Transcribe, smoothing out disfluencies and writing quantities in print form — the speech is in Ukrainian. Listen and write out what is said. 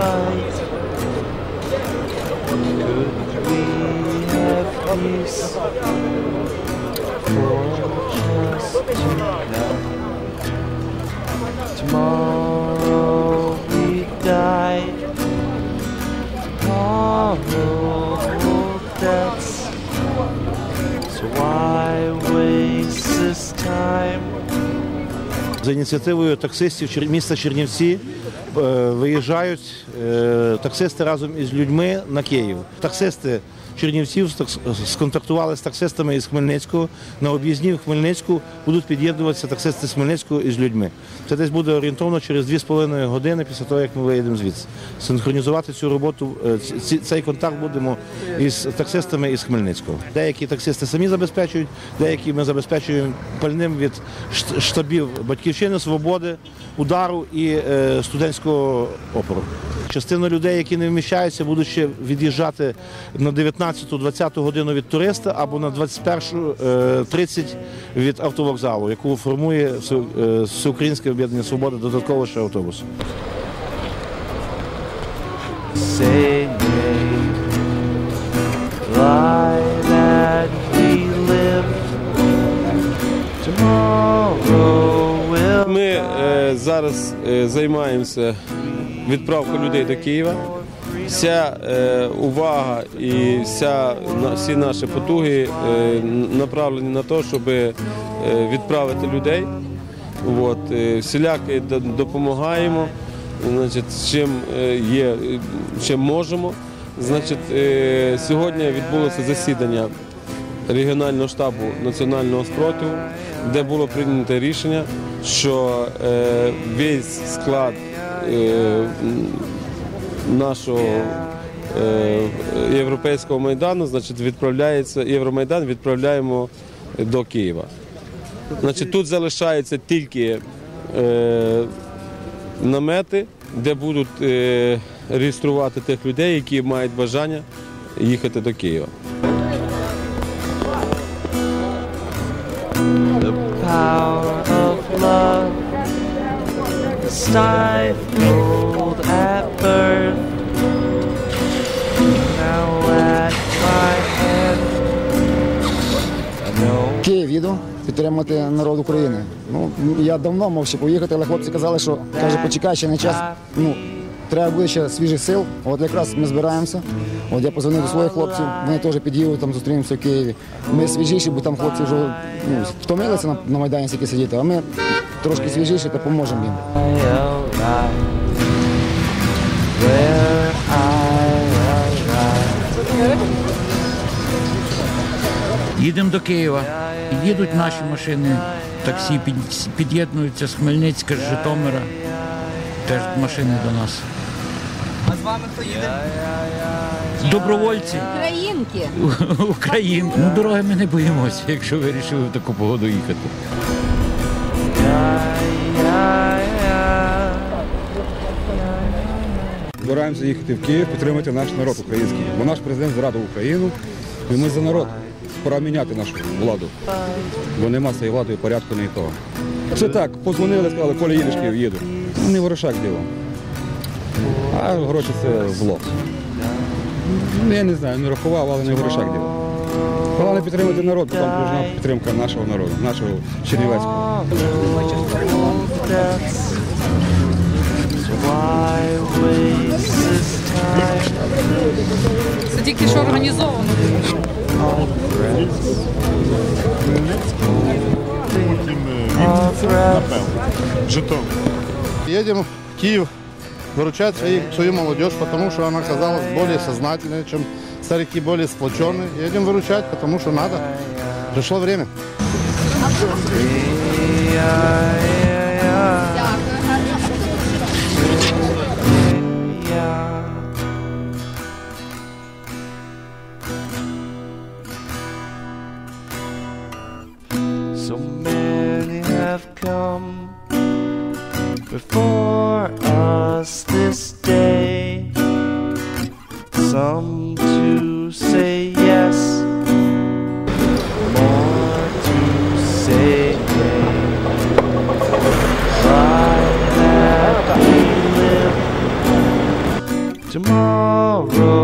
fight? Could we have peace for just tonight? Tomorrow we die, horrible deaths. So why waste this time? За ініціативою таксистів міста Чернівці виїжджають таксисти разом із людьми на Київ. Таксисти Чернівців сконтактували з таксистами із Хмельницького. На об'їзні в Хмельницьку будуть під'єднуватися таксисти з Хмельницького із людьми. Це десь буде орієнтовно через 2,5 години після того, як ми виїдемо звідси. Синхронізувати цю роботу, цей контакт будемо із таксистами із Хмельницького. Деякі таксисти самі забезпечують, деякі ми забезпечуємо пальним від штабів Батьківщини, Свободи, Удару і студентського опору. Частина людей, які не вміщаються, будуть ще від'їжджати на 19-20 годину від туриста або на 21-30 від автовокзалу, яку формує Всеукраїнське об'єднання «Свобода» додатково ще автобус. Ми зараз займаємося відправкою людей до Києва. Вся увага і всі наші потуги направлені на те, щоб відправити людей. Всіляки допомагаємо, чим можемо. Сьогодні відбулося засідання регіонального штабу національного спротиву, де було прийнято рішення, що весь склад нашого Європейського Майдану, Євромайдан відправляємо до Києва. Тут залишаються тільки намети, де будуть реєструвати тих людей, які мають бажання їхати до Києва. Stifled at birth, now at my hand. Київ їду підтримати народ України. Я давно мав ще поїхати, але хлопці казали, що почекай, ще не час. Треба буде ще свіжих сил. От якраз ми збираємося. Я позвонив до своїх хлопців, вони теж під'їдуть, там зустрінемося в Києві. Ми свіжіші, бо там хлопці вже втомилися на Майдані стільки сидіти, а ми трошки свіжіші та поможемо їм. Їдемо до Києва, їдуть наші машини, таксі під'єднуються з Хмельницька, з Житомира, теж машини до нас. А з вами хто їде? Добровольці. Українки. Українки. Дороги ми не боїмося, якщо вирішили в таку погоду їхати. Збираємося їхати в Київ, підтримати наш народ український. Бо наш президент зрадив Україну, і ми за народ. Пора міняти нашу владу, бо нема цієї влади і порядку не того. Це так, подзвонили, сказали, Коля, їдеш в Київ, їду. Не ворушак діло. А гроші це зло. Я не знаю, не рахував, але не ворушак діло. Головне підтримати народ, бо там потрібна підтримка нашого народу, нашого Чернівецького. Це тільки що організовано. Едем в Киев выручать свою молодежь, потому что она оказалась более сознательной, чем старики, более сплоченные. Едем выручать, потому что надо. Пришло время. So many have come before us this day, some to say yes, more to say nay. Why that we live tomorrow.